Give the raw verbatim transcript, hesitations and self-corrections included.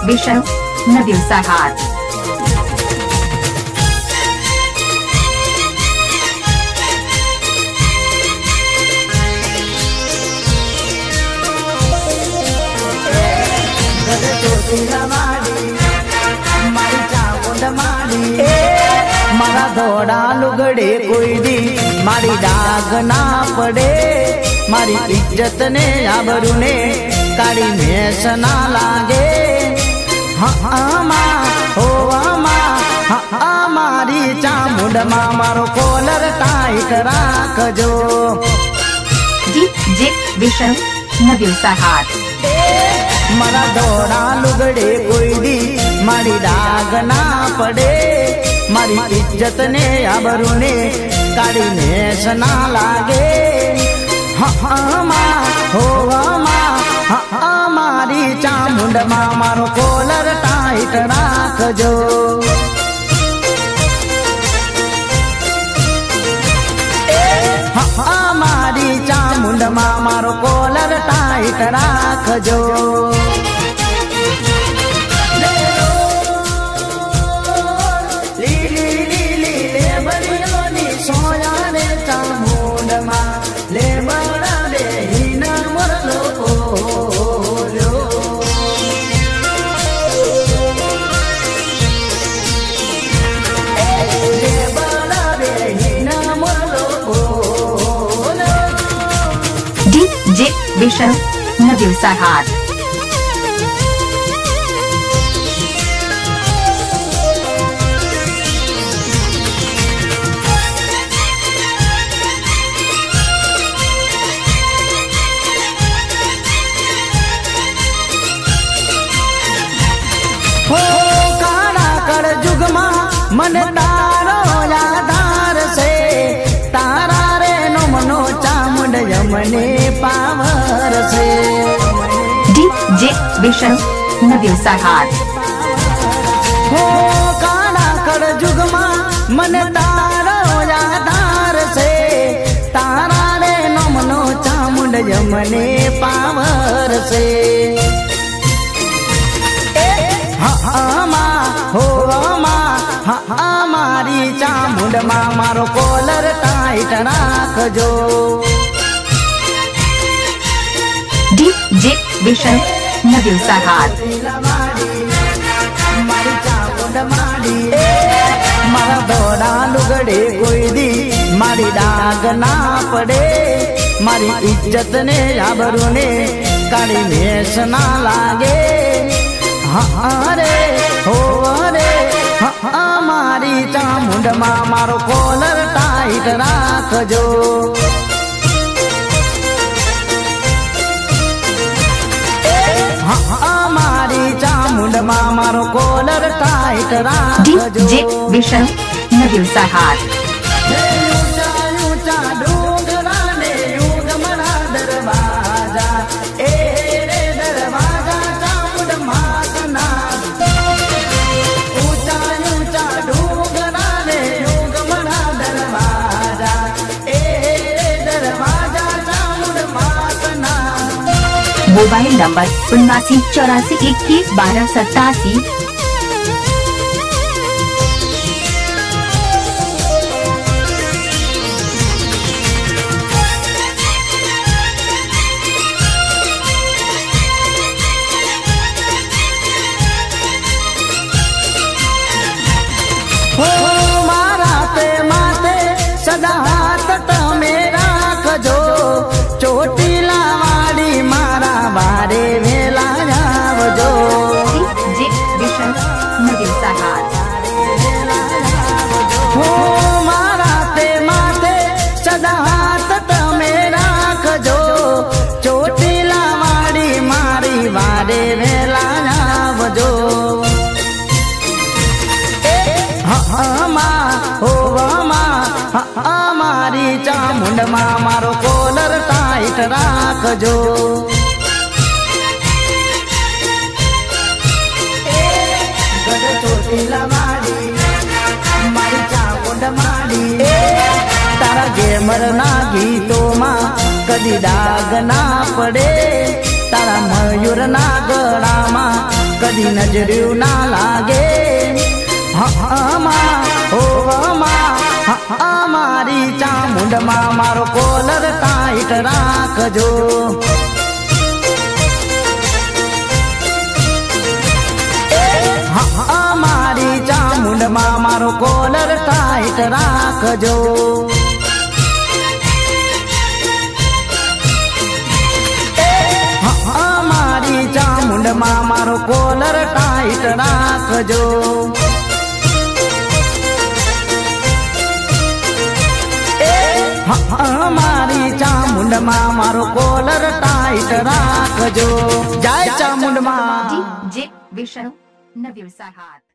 विषय न दिवसा हात मारा धोड़ा लुगड़े कोई दी मारी दाग ना पड़े, मारी इज्जत ने आबरू ने काली मेस ना लागे। हाँ माँ हो माँ हाँ मारी चामुंड माँ मारो कॉलर टाइट राखजो। जे विषय न दिवसा हात मारा धोड़ा लुगड़े कोई दी मारी दाग ना पड़े, मारी इज्जत ने आबरू ने काली मेस ना लागे। हाँ माँ हो माँ हाँ मारी चामुंड माँ मारो कॉलर टाइट राखजो। हाँ मारी चामुंड माँ मारो कॉलर टाइट राखजो। जे विषय न दिवसा हात हो काड़ा कर जुगमा मन तारो यादार से तारा रे नो मनो चामुंड यमने पावर से। जे विषय न दिवसा हात हो काड़ा कर जुगमा मन तारो यादार से तारा रे नो मनो चामुंड यमने पावर से। हाँ माँ हो माँ हाँ मारी चामुंड माँ मारो कॉलर टाइट राखजो। जे विषय न दिवसा हात मारी चामुंड मारी मारा धोड़ा लुगड़े कोई दी मारी दाग ना पड़े, मारी इज्जत ने आबरू ने काली मेस ना लागे। हाँ रे हो रे हाँ मारी चामुंड माँ मारो कॉलर टाइट राखजो। हाँ मारी चामुंड माँ मारो कॉलर टाइट राखजो। जे विषय न दिवसा हात मोबाइल नंबर उन्नासी चौरासी इक्कीस बारह सत्तासी। हो मारा ते माते सदा हाथ तमे राखजो, चोटीला वाड़ी मारा बारे वेला जावजो। जे विषय न दिवसा हात हो मारा ते माते सदा हाथ तमे राखजो, चोटीला वाड़ी मारी बारे वेला जावजो। हाँ माँ हो माँ हाँ मारी चामुंड माँ मारो कॉलर टाइट राखजो। चोटीला वाड़ी मारी चामुंड मारी तारा गेमर ना गीतों माँ कदी दाग ना पड़े, तारा मयूर ना गड़ा माँ कदी नजरियों ना लागे। हाँ माँ ओ माँ हाँ मारी चामुंड माँ मारो कोलर टाइट राखजो। हाँ मारी चामुंड माँ मारो कोलर टाइट राखजो। हाँ मारी चामुंड माँ मारो कोलर टाइट राखजो। हमारी चामुंड माँ मारो कोलर टाइट राखजो। जय चामुंड माँ। जी जे विष्णु नवीन सहार।